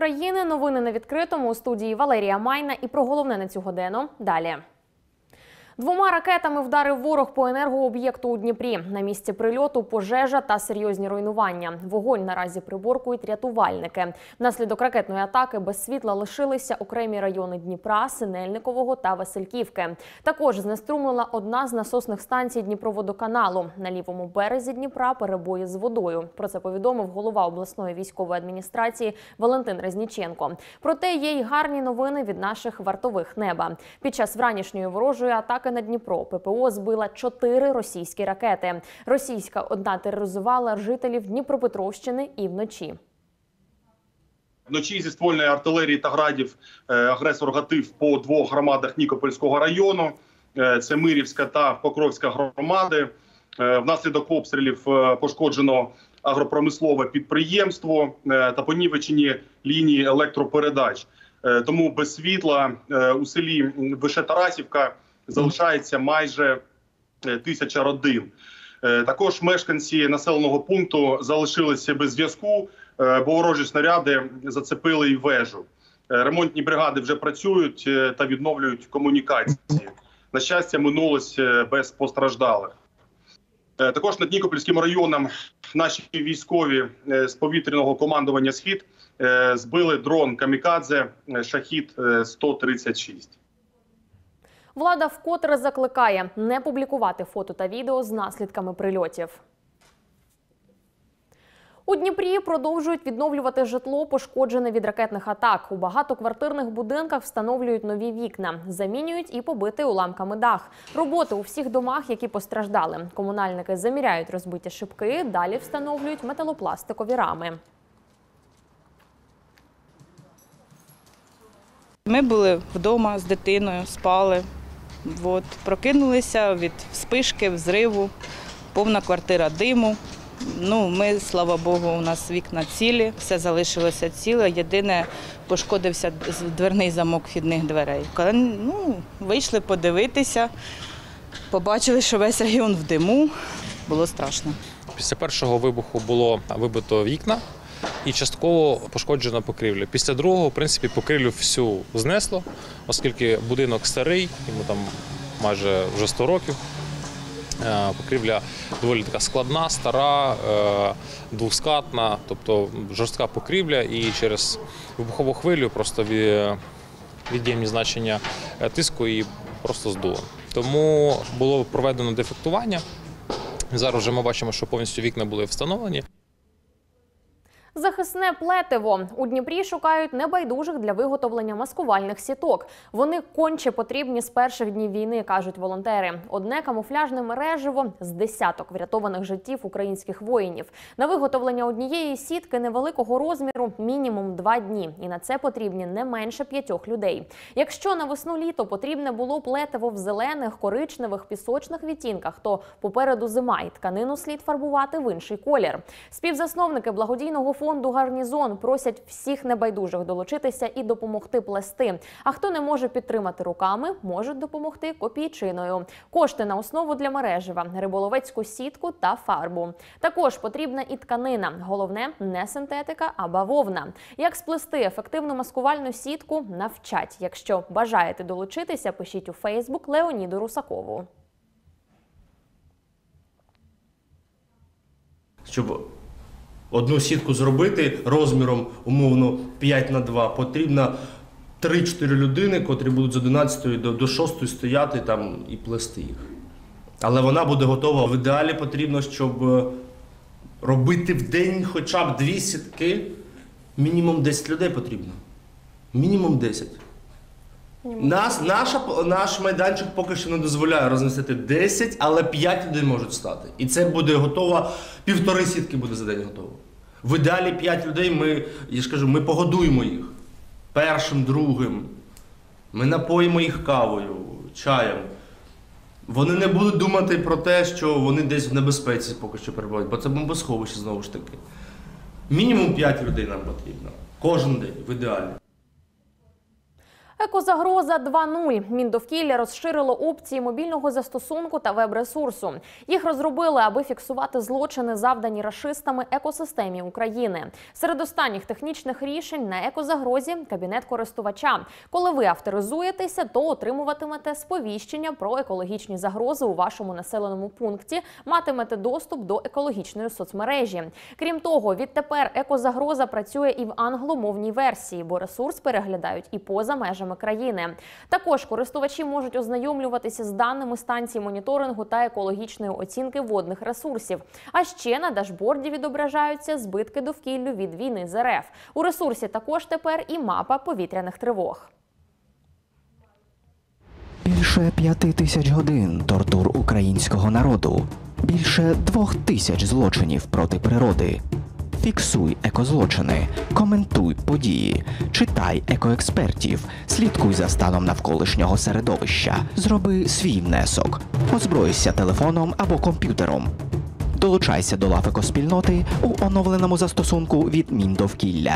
України. Новини на відкритому. У студії Валерія Майна. І про головне на цю годину далі. 2 ракетами вдарив ворог по енергооб'єкту у Дніпрі. На місці прильоту пожежа та серйозні руйнування. Вогонь наразі приборкують рятувальники. Внаслідок ракетної атаки без світла лишилися окремі райони Дніпра, Синельникового та Васильківки. Також знеструмлена одна з насосних станцій Дніпроводоканалу. На лівому березі Дніпра перебої з водою. Про це повідомив голова обласної військової адміністрації Валентин Резніченко. Проте є й гарні новини від наших вартових неба. Під час вранішньої ворожої атаки на Дніпро ППО збила 4 російські ракети. Російська одна тероризувала жителів Дніпропетровщини і вночі. Вночі зі ствольної артилерії та градів агресор гатив по 2 громадах Нікопольського району. Це Мирівська та Покровська громади. Внаслідок обстрілів пошкоджено агропромислове підприємство та понівечені лінії електропередач. Тому без світла у селі Вишетарасівка залишається майже 1000 родин. Також мешканці населеного пункту залишилися без зв'язку, бо ворожі снаряди зацепили і вежу. Ремонтні бригади вже працюють та відновлюють комунікації. На щастя, минулось без постраждалих. Також над Нікопольським районом наші військові з повітряного командування «Схід» збили дрон «Камікадзе» «Шахід-136». Влада вкотре закликає не публікувати фото та відео з наслідками прильотів. У Дніпрі продовжують відновлювати житло, пошкоджене від ракетних атак. У багатоквартирних будинках встановлюють нові вікна. Замінюють і побитий уламками дах. Роботи у всіх домах, які постраждали. Комунальники заміряють розбиті шибки, далі встановлюють металопластикові рами. Ми були вдома з дитиною, спали. Прокинулися від вспишки, взриву, повна квартира диму. Ми, слава Богу, у нас вікна цілі, все залишилося ціле. Єдине, пошкодився дверний замок вхідних дверей. Вийшли подивитися, побачили, що весь район в диму. Було страшно. Після першого вибуху було вибито вікна і частково пошкоджена покрівля. Після другого, в принципі, покрівлю всю знесло, оскільки будинок старий, йому там майже вже 100 років. Покрівля доволі така складна, стара, двоскатна, тобто жорстка покрівля, і через вибухову хвилю просто від'ємні значення тиску і просто здуло. Тому було проведено дефектування. Зараз вже ми бачимо, що повністю вікна були встановлені. Захисне плетиво. У Дніпрі шукають небайдужих для виготовлення маскувальних сіток. Вони конче потрібні з перших днів війни, кажуть волонтери. Одне камуфляжне мереживо з десяток врятованих життів українських воїнів. На виготовлення однієї сітки невеликого розміру мінімум 2 дні. І на це потрібні не менше 5 людей. Якщо на весну-літо потрібне було плетиво в зелених, коричневих, пісочних відтінках, то попереду зима і тканину слід фарбувати в інший колір. Співзасновники благодійного фонду «Гарнізон» просять всіх небайдужих долучитися і допомогти плести. А хто не може підтримати руками, можуть допомогти копійчиною. Кошти на основу для мережева, риболовецьку сітку та фарбу. Також потрібна і тканина. Головне – не синтетика, а бавовна. Як сплести ефективну маскувальну сітку – навчать. Якщо бажаєте долучитися, пишіть у Фейсбук Леоніду Русакову. Щоб одну сітку зробити розміром, умовно, 5х2, потрібно 3-4 людини, котрі будуть з 11 до 6 стояти там і плести їх. Але вона буде готова. В ідеалі потрібно, щоб робити в день хоча б 2 сітки, мінімум 10 людей потрібно. Мінімум 10. Наш майданчик поки що не дозволяє розмістити 10, але 5 людей можуть стати. І це буде готово, 1,5 сітки буде за день готово. В ідеалі 5 людей, ми погодуємо їх. Першим, другим. Ми напоїмо їх кавою, чаєм. Вони не будуть думати про те, що вони десь в небезпеці поки що перебувають, бо це бомбосховище знову ж таки. Мінімум 5 людей нам потрібно. Кожен день, в ідеалі. Екозагроза 2.0. Міндовкілля розширило опції мобільного застосунку та веб-ресурсу. Їх розробили, аби фіксувати злочини, завдані рашистами екосистемі України. Серед останніх технічних рішень на екозагрозі – кабінет користувача. Коли ви авторизуєтеся, то отримуватимете сповіщення про екологічні загрози у вашому населеному пункті, матимете доступ до екологічної соцмережі. Крім того, відтепер екозагроза працює і в англомовній версії, бо ресурс переглядають і поза межами країни. Також користувачі можуть ознайомлюватися з даними станцій моніторингу та екологічної оцінки водних ресурсів. А ще на дашборді відображаються збитки довкіллю від війни з РФ. У ресурсі також тепер і мапа повітряних тривог. Більше 5000 годин тортур українського народу. Більше 2000 злочинів проти природи. Фіксуй екозлочини, коментуй події, читай екоекспертів, слідкуй за станом навколишнього середовища, зроби свій внесок, озбройся телефоном або комп'ютером. Долучайся до лав екоспільноти у оновленому застосунку від Міндовкілля.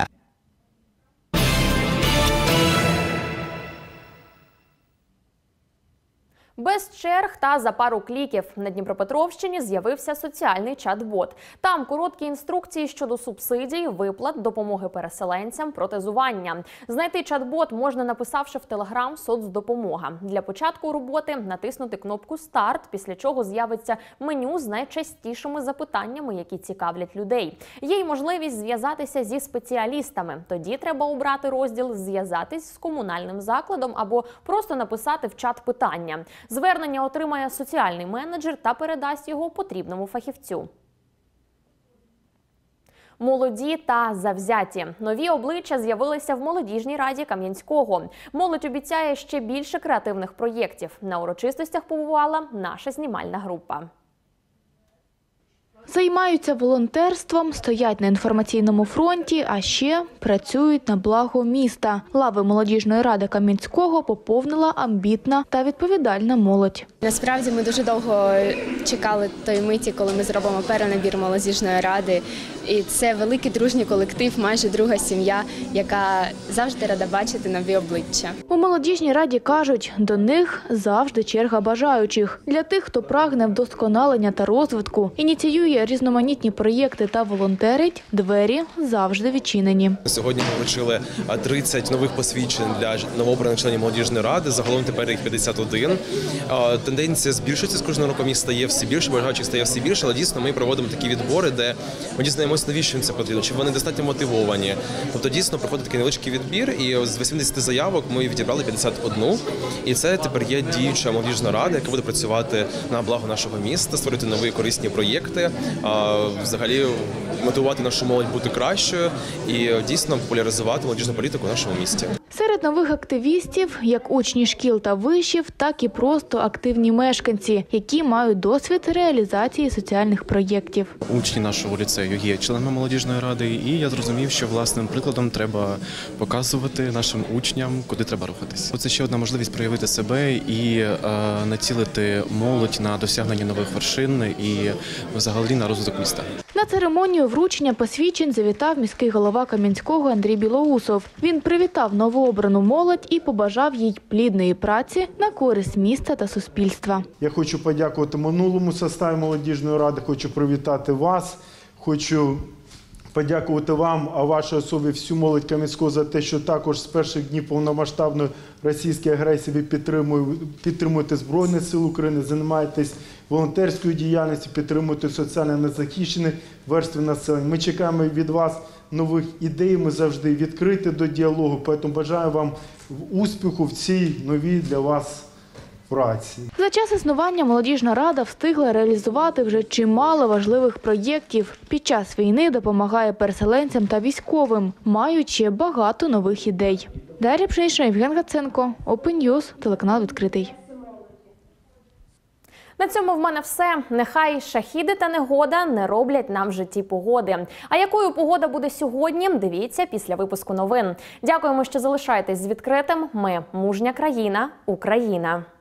Без черг та за пару кліків на Дніпропетровщині з'явився соціальний чат-бот. Там короткі інструкції щодо субсидій, виплат, допомоги переселенцям, протезування. Знайти чат-бот можна, написавши в Телеграм «Соцдопомога». Для початку роботи натиснути кнопку «Старт», після чого з'явиться меню з найчастішими запитаннями, які цікавлять людей. Є й можливість зв'язатися зі спеціалістами. Тоді треба обрати розділ «Зв'язатись з комунальним закладом» або просто написати в чат питання. Звернення отримає соціальний менеджер та передасть його потрібному фахівцю. Молоді та завзяті. Нові обличчя з'явилися в молодіжній раді Кам'янського. Молодь обіцяє ще більше креативних проєктів. На урочистостях побувала наша знімальна група. Займаються волонтерством, стоять на інформаційному фронті, а ще працюють на благо міста. Лави молодіжної ради Кам'янського поповнила амбітна та відповідальна молодь. Насправді ми дуже довго чекали тої миті, коли ми зробимо перенабір молодіжної ради. І це великий дружній колектив, майже друга сім'я, яка завжди рада бачити нові обличчя. У молодіжній раді кажуть, до них завжди черга бажаючих. Для тих, хто прагне вдосконалення та розвитку, ініціює різноманітні проєкти та волонтерить, двері завжди відчинені. Сьогодні ми вручили 30 нових посвідчень для новообраних членів молодіжної ради, загалом тепер їх 51. Тенденція збільшується з кожним роком, їх стає все більше, бажаючих стає все більше, але дійсно ми проводимо такі відбори, де ми дізнаємося, навіщо їм це потрібно, чи вони достатньо мотивовані. Тобто дійсно проходить такий невеличкий відбір, і з 80 заявок ми відібрали 51. І це тепер є діюча молодіжна рада, яка буде працювати на благо нашого міста, створити нові корисні проєкти, взагалі мотивувати нашу молодь бути кращою і дійсно популяризувати молодіжну політику в нашому місті. Серед нових активістів, як учні шкіл та вишів, так і просто активні мешканці, які мають досвід реалізації соціальних проєктів. Учні нашого ліцею є членами молодіжної ради, і я зрозумів, що власним прикладом треба показувати нашим учням, куди треба рухатись. Це ще одна можливість проявити себе і націлити молодь на досягнення нових вершин і взагалі на розвиток міста. На церемонію вручення посвідчень завітав міський голова Кам'янського Андрій Білоусов. Він привітав новообрану молодь і побажав їй плідної праці на користь міста та суспільства. Я хочу подякувати минулому составі молодіжної ради, хочу привітати вас, хочу подякувати вам, а вашій особі всю молодь Кам'янського за те, що також з перших днів повномасштабної російської агресії ви підтримуєте Збройні Сили України, займаєтесь волонтерською діяльністю, підтримуєте соціально незахищені верстви населення. Ми чекаємо від вас нових ідей, ми завжди відкриті до діалогу, тому бажаю вам успіху в цій новій для вас праці. За час існування молодіжна рада встигла реалізувати вже чимало важливих проєктів. Під час війни допомагає переселенцям та військовим, маючи багато нових ідей. Дар'я Пшенічна, Євген Гаценко, Open News, телеканал «Відкритий». На цьому в мене все. Нехай шахіди та негода не роблять нам в житті погоди. А якою погода буде сьогодні, дивіться після випуску новин. Дякуємо, що залишаєтесь з відкритим. Ми – мужня країна, Україна.